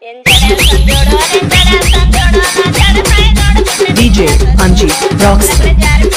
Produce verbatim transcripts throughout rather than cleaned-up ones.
D J Anji Rockstar.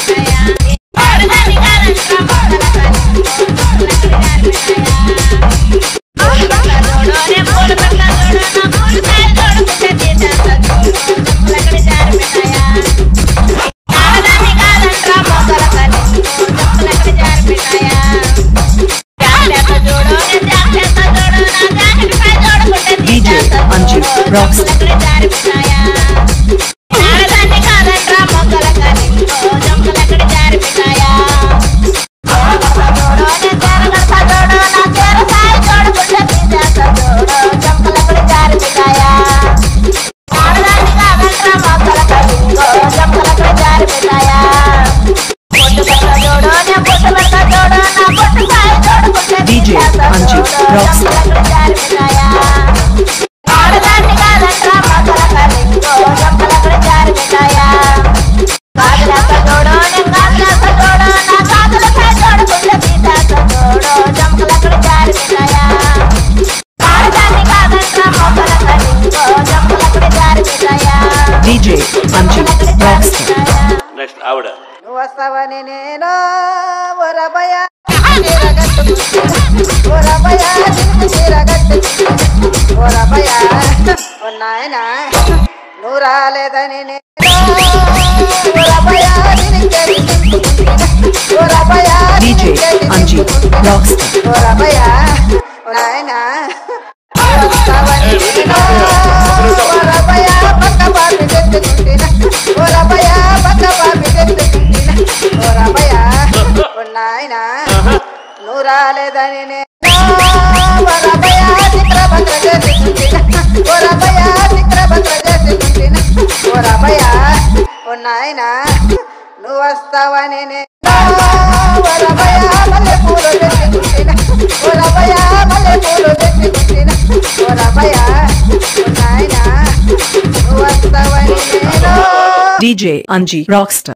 D J Anji Rockstar. D J Anji Rockstar. D J Anji Rockstar. Next avada. వస్తావని నేను ఒరబయ తీరగట్టు ఒరబయ తీరగట్టు ఒరబయ ఉన్నాయన నువ్వు రాలేదని నేను ఒరబయ ఒరబయ D J Anji Rockstar. ఒరబయ ఉన్నాయన వస్తావని నేను ఒరబయ పక్క బాబి తెచ్చుకుంటున్నా ఒరబయ పక్క బాబి తెచ్చుకుంటున్నా ఒరబయ ఉన్నాయన నువ్వు రాలేదని నేను ఒరబయ చిత్రభద్ర చేసుకుంటున్నా ఒరబయ చిత్రభద్ర చేసుకుంటున్నా ఒరబయ ఉన్నాయన నువ్వు వస్తావని నేను ఒరబయ మల్లె పూలు తెచ్చుకుంటున్నా ఒరబయ మల్లె పూలు తెచ్చుకుంటున్నా ఒరబయ ఉన్నాయన నువ్వు వస్తావని నేను D J Anji Rockstar.